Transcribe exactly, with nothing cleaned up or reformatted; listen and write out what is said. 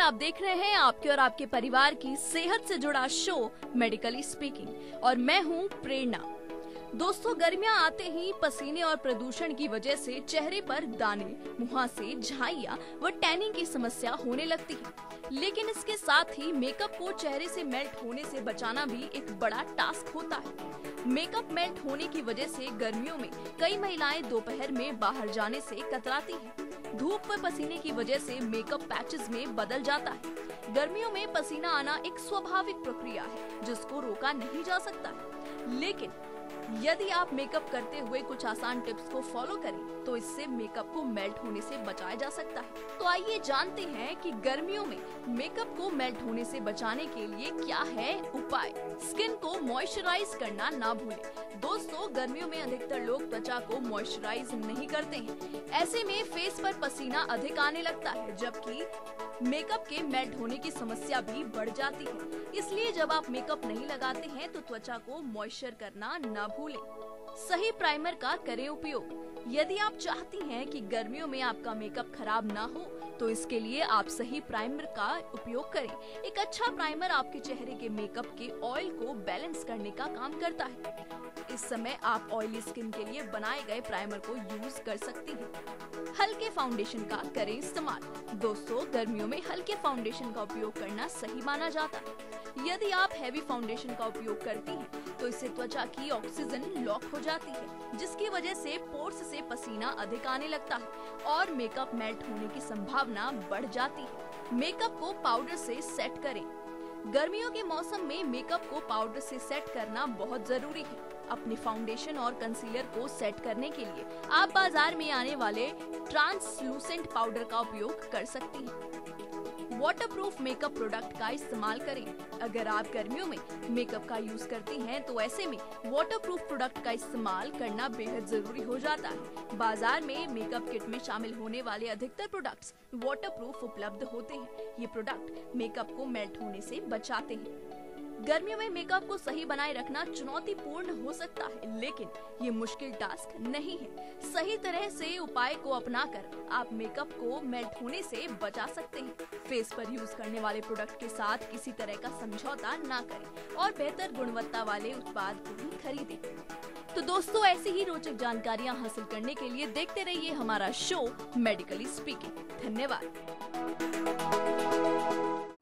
आप देख रहे हैं आपके और आपके परिवार की सेहत से जुड़ा शो मेडिकली स्पीकिंग और मैं हूं प्रेरणा। दोस्तों, गर्मियां आते ही पसीने और प्रदूषण की वजह से चेहरे पर दाने, मुहासे, झाइयां व टैनिंग की समस्या होने लगती है। लेकिन इसके साथ ही मेकअप को चेहरे से मेल्ट होने से बचाना भी एक बड़ा टास्क होता है। मेकअप मेल्ट होने की वजह से गर्मियों में कई महिलाएं दोपहर में बाहर जाने से कतराती हैं। धूप व पसीने की वजह से मेकअप पैचेस में बदल जाता है। गर्मियों में पसीना आना एक स्वाभाविक प्रक्रिया है जिसको रोका नहीं जा सकता है। लेकिन यदि आप मेकअप करते हुए कुछ आसान टिप्स को फॉलो करें तो इससे मेकअप को मेल्ट होने से बचाया जा सकता है। तो आइए जानते हैं कि गर्मियों में मेकअप को मेल्ट होने से बचाने के लिए क्या है उपाय। स्किन को मॉइस्चराइज करना ना भूलें। दोस्तों, गर्मियों में अधिकतर लोग त्वचा को मॉइस्चराइज नहीं करते हैं। ऐसे में फेस पर पसीना अधिक आने लगता है, जबकि मेकअप के मेल्ट होने की समस्या भी बढ़ जाती है। इसलिए जब आप मेकअप नहीं लगाते हैं तो त्वचा को मॉइस्चर करना ना भूलें। सही प्राइमर का करें उपयोग। यदि आप चाहती हैं कि गर्मियों में आपका मेकअप खराब ना हो तो इसके लिए आप सही प्राइमर का उपयोग करें। एक अच्छा प्राइमर आपके चेहरे के मेकअप के ऑयल को बैलेंस करने का काम करता है। इस समय आप ऑयली स्किन के लिए बनाए गए प्राइमर को यूज कर सकती हैं। हल्के फाउंडेशन का करें इस्तेमाल। दोस्तों, गर्मियों में हल्के फाउंडेशन का उपयोग करना सही माना जाता है। यदि आप हैवी फाउंडेशन का उपयोग करती हैं तो इससे त्वचा की ऑक्सीजन लॉक हो जाती है, जिसकी वजह से पोर्स से पसीना अधिक आने लगता है और मेकअप मेल्ट होने की संभावना बढ़ जाती है। मेकअप को पाउडर से सेट करें। गर्मियों के मौसम में मेकअप को पाउडर से सेट करना बहुत जरूरी है। अपने फाउंडेशन और कंसीलर को सेट करने के लिए आप बाजार में आने वाले ट्रांसलूसेंट पाउडर का उपयोग कर सकती हैं। वाटरप्रूफ मेकअप प्रोडक्ट का इस्तेमाल करें। अगर आप गर्मियों में मेकअप का यूज करती हैं तो ऐसे में वाटरप्रूफ प्रोडक्ट का इस्तेमाल करना बेहद जरूरी हो जाता है। बाजार में मेकअप किट में शामिल होने वाले अधिकतर प्रोडक्ट्स वाटरप्रूफ उपलब्ध होते हैं। ये प्रोडक्ट मेकअप को मेल्ट होने से बचाते हैं। गर्मियों में मेकअप को सही बनाए रखना चुनौतीपूर्ण हो सकता है, लेकिन ये मुश्किल टास्क नहीं है। सही तरह से उपाय को अपनाकर आप मेकअप को मेल्ट होने से बचा सकते हैं। फेस पर यूज करने वाले प्रोडक्ट के साथ किसी तरह का समझौता ना करें और बेहतर गुणवत्ता वाले उत्पाद को ही खरीदें। तो दोस्तों, ऐसी ही रोचक जानकारियां हासिल करने के लिए देखते रहिए हमारा शो मेडिकली स्पीकिंग। धन्यवाद।